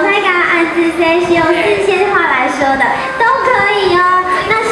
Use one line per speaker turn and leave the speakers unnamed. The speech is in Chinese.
那个安子谁是用4线话来说的，都可以哦。那